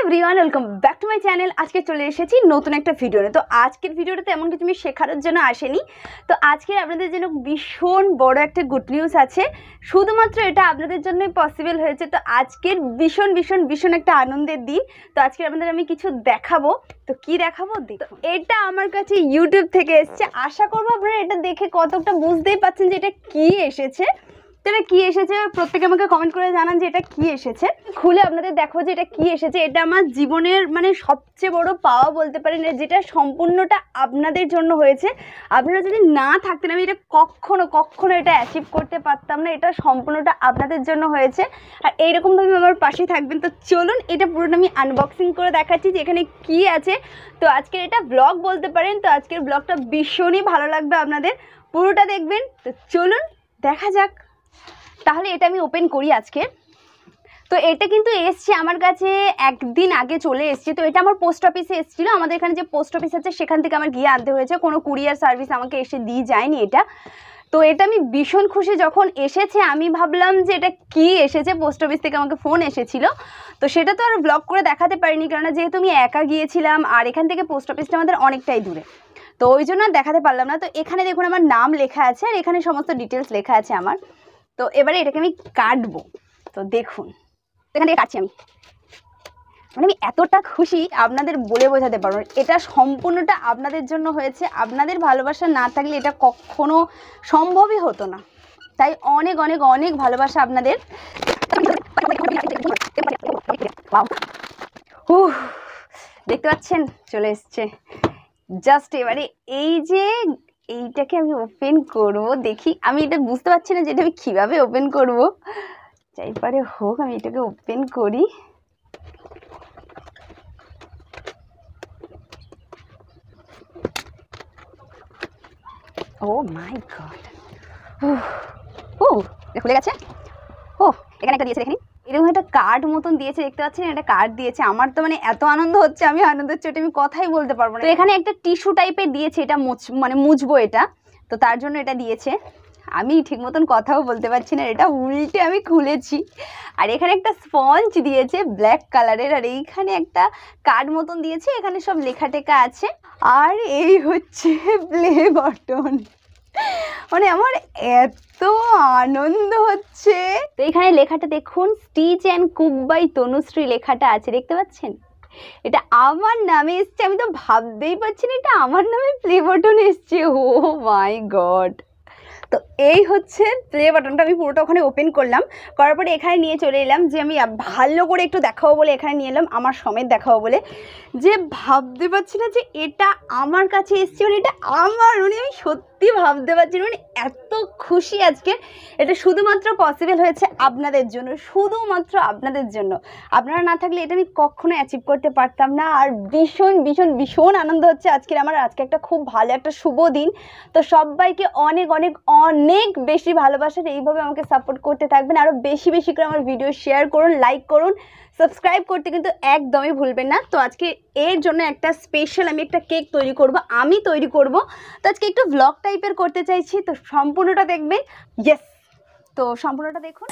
Everyone, welcome back to my channel. আজকে চলে এসেছি নতুন একটা ভিডিও নিয়ে। তো আজকের ভিডিওটাতে এমন কিছু আমি শেখানোর জন্য আসেনি। তো আজকে আপনাদের জন্য ভীষণ বড় একটা গুড নিউজ আছে। শুধুমাত্র এটা আপনাদের জন্যই পসিবল হয়েছে। তো আজকের ভীষণ ভীষণ ভীষণ একটা আনন্দের দিন। তো আজকে আপনাদের আমি কিছু দেখাবো। তো কি দেখাবো দেখো। এটা আমার কাছে ইউটিউব থেকে এসেছে। আশা করবো আপনারা এটা দেখে কতটা বুঝতেই পারছেন যে এটা কি এসেছে। এটা কি এসেছে প্রত্যেকে আমাকে কমেন্ট করে জানান যে এটা কি এসেছে। খুলে আপনাদের দেখো যে এটা কি এসেছে। এটা আমার জীবনের মানে সবচেয়ে বড় পাওয়া বলতে পারেন, যেটা সম্পূর্ণটা আপনাদের জন্য হয়েছে। আপনারা যদি না থাকতেন আমি এটা কখনো এটা অ্যাচিভ করতে পারতাম না। এটা সম্পূর্ণটা আপনাদের জন্য হয়েছে আর এইরকমভাবে আমার পাশে থাকবেন। তো চলুন এটা পুরোটা আমি আনবক্সিং করে দেখাচ্ছি যে এখানে কি আছে। তো আজকের এটা ব্লগ বলতে পারেন। তো আজকের ব্লগটা ভীষণই ভালো লাগবে আপনাদের, পুরোটা দেখবেন। তো চলুন দেখা যাক। তাহলে এটা আমি ওপেন করি আজকে। তো এটা কিন্তু এসছে আমার কাছে একদিন আগে চলে এসছে। তো এটা আমার পোস্ট অফিসে এসেছিলো। আমাদের এখানে যে পোস্ট অফিস আছে সেখান থেকে আমার গিয়ে আনতে হয়েছে, কোনো কুরিয়ার সার্ভিস আমাকে এসে দিয়ে যায়নি এটা। তো এটা আমি ভীষণ খুশি। যখন এসেছে আমি ভাবলাম যে এটা কি এসেছে, পোস্ট অফিস থেকে আমাকে ফোন এসেছিলো। তো সেটা তো আর ব্লগ করে দেখাতে পারিনি, কারণ যেহেতু আমি একা গিয়েছিলাম আর এখান থেকে পোস্ট অফিসটা আমাদের অনেকটাই দূরে, তো ওই জন্য আর দেখাতে পারলাম না। তো এখানে দেখুন আমার নাম লেখা আছে আর এখানে সমস্ত ডিটেলস লেখা আছে আমার। তো এবারে এটাকে আমি কাটবো। তো দেখুন এখান থেকে কাটছি আমি, মানে আমি এতটা খুশি আপনাদের বলে বোঝাতে পারবো। এটা সম্পূর্ণটা আপনাদের জন্য হয়েছে। আপনাদের ভালোবাসা না থাকলে এটা কখনো সম্ভবই হতো না। তাই অনেক অনেক অনেক ভালোবাসা আপনাদের। দেখতে পাচ্ছেন চলে এসছে জাস্ট। এবারে এই যে এইটাকে আমি ওপেন করব, দেখি। আমি এটা বুঝতে পারছি না যে এটা আমি কীভাবে ওপেন করব। যাই পারে হোক আমি এটাকে ওপেন করি। ও মাই গড, ও খুলে গেছে। ও এখানে একটা দিয়েছে দেখেন, এরকম একটা কার্ড মতন দিয়েছে, দেখতে পাচ্ছেন একটা কার্ড দিয়েছে। আমার তো মানে এত আনন্দ হচ্ছে, আমি আনন্দের চোটে আমি কথাই বলতে পারবো না। তো এখানে একটা টিস্যু টাইপের দিয়েছে, এটা মানে মুছবো এটা। তো তার জন্য এটা দিয়েছে। আমি ঠিক মতন কথাও বলতে পারছি না, এটা উল্টে আমি খুলেছি। আর এখানে একটা স্পঞ্জ দিয়েছে ব্ল্যাক কালারের, আর এইখানে একটা কার্ড মতন দিয়েছে, এখানে সব লেখা টেখা আছে। আর এই হচ্ছে প্লে বাটন। মানে আমার এত আনন্দ হচ্ছে। তো এখানে লেখাটা দেখুন, stitch and cook by Tanushree লেখাটা আছে, দেখতে পাচ্ছেন। এটা আমার নামে এসছে, আমি তো ভাবতেই পারছি না এটা আমার নামে প্লে বাটন এসছে। Oh my god. তো এই হচ্ছে প্লে বাটনটা। আমি পুরোটা ওখানে ওপেন করলাম, করার পরে এখানে নিয়ে চলে এলাম যে আমি ভালো করে একটু দেখাবো বলে এখানে নিয়ে এলাম, আমার সমেত দেখাবো বলে। যে ভাবতে পারছি না যে এটা আমার কাছে এসছে, মানে এটা আমার, মানে আমি সত্যি ভাবতে পারছি না, মানে এত খুশি আজকে। এটা শুধুমাত্র পসিবল হয়েছে আপনাদের জন্য, শুধুমাত্র আপনাদের জন্য। আপনারা না থাকলে এটা আমি কখনো অ্যাচিভ করতে পারতাম না। আর ভীষণ ভীষণ ভীষণ আনন্দ হচ্ছে আজকের আমার। আজকে একটা খুব ভালো একটা শুভ দিন। তো সবাইকে অনেক অনেক অনেক বেশি ভালোবাসার, এইভাবে আমাকে সাপোর্ট করতে থাকবেন। আরও বেশি বেশি করে আমার ভিডিও শেয়ার করুন, লাইক করুন, সাবস্ক্রাইব করতে কিন্তু একদমই ভুলবেন না। তো আজকে এর জন্য একটা স্পেশাল আমি একটা কেক তৈরি করব, আমি তৈরি করব। তো আজকে একটু ব্লগ টাইপের করতে চাইছি, তো সম্পূর্ণটা দেখবেন। ইয়েস, তো সম্পূর্ণটা দেখুন।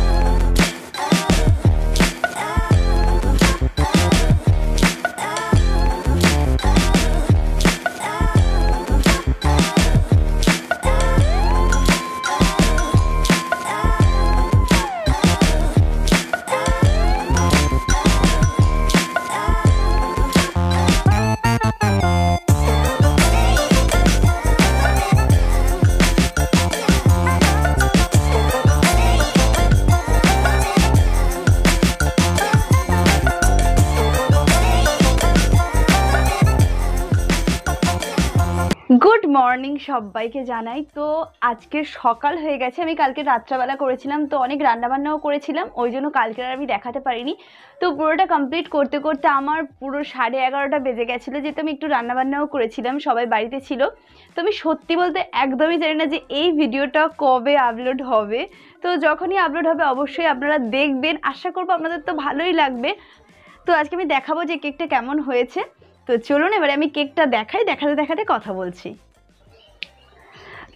গুড মর্নিং সবাইকে জানাই। তো আজকে সকাল হয়ে গেছে, আমি কালকে রাত্রাবেলা করেছিলাম, তো অনেক রান্নাবান্নাও করেছিলাম, ওই জন্য কালকে আর আমি দেখাতে পারিনি। তো পুরোটা কমপ্লিট করতে করতে আমার পুরো 11:30টা বেজে গেছিলো, যেহেতু আমি একটু রান্নাবান্নাও করেছিলাম, সবাই বাড়িতে ছিল। তো আমি সত্যি বলতে একদমই জানি না যে এই ভিডিওটা কবে আপলোড হবে। তো যখনই আপলোড হবে অবশ্যই আপনারা দেখবেন, আশা করবো আপনাদের তো ভালোই লাগবে। তো আজকে আমি দেখাবো যে কেকটা কেমন হয়েছে। তো চলুন এবারে আমি কেকটা দেখাই, দেখাতে দেখাতে কথা বলছি।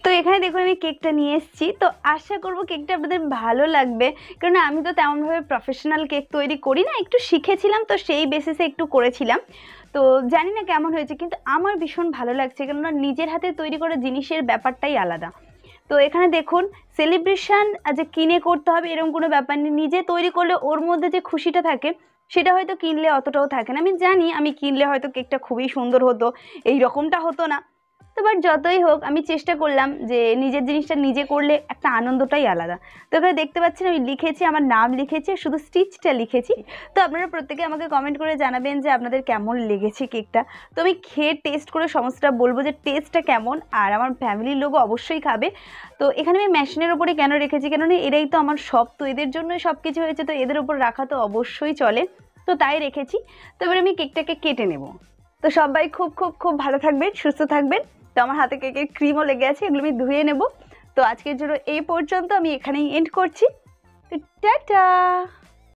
তো এখানে দেখুন আমি কেকটা নিয়ে এসেছি। তো আশা করব কেকটা আপনাদের ভালো লাগবে, কারণ আমি তো তেমনভাবে প্রফেশনাল কেক তৈরি করি না, একটু শিখেছিলাম তো সেই বেসিসে একটু করেছিলাম। তো জানি না কেমন হয়েছে, কিন্তু আমার ভীষণ ভালো লাগছে, কেননা নিজের হাতে তৈরি করা জিনিসের ব্যাপারটাই আলাদা। তো এখানে দেখুন সেলিব্রেশন যে কিনে করতে হবে এরকম কোনো ব্যাপার নেই, নিজে তৈরি করলে ওর মধ্যে যে খুশিটা থাকে সেটা হয়তো কিনলে অতটাও থাকে না। আমি জানি আমি কিনলে হয়তো কেকটা খুবই সুন্দর হতো, এই রকমটা হতো না। তো বাট যতই হোক আমি চেষ্টা করলাম যে নিজের জিনিসটা নিজে করলে একটা আনন্দটাই আলাদা। তো এখানে দেখতে পাচ্ছেন আমি লিখেছি, আমার নাম লিখেছি, শুধু স্টিচটা লিখেছি। তো আপনারা প্রত্যেকে আমাকে কমেন্ট করে জানাবেন যে আপনাদের কেমন লেগেছে কেকটা। তো আমি খেয়ে টেস্ট করে সমস্তটা বলবো যে টেস্টটা কেমন, আর আমার ফ্যামিলির লোকও অবশ্যই খাবে। তো এখানে আমি মেশিনের ওপরে কেন রেখেছি, কেননা এরাই তো আমার সব, তো এদের জন্যই সব কিছু হয়েছে, তো এদের ওপর রাখা তো অবশ্যই চলে, তো তাই রেখেছি। তো এবার আমি কেকটাকে কেটে নেব। তো সবাই খুব খুব খুব ভালো থাকবেন, সুস্থ থাকবেন। তো আমার হাতে কেকের ক্রিমও লেগে আছে, এগুলো আমি ধুয়ে নেব। তো আজকের জন্য এই পর্যন্ত, আমি এখানেই এন্ড করছি। তো টাটা।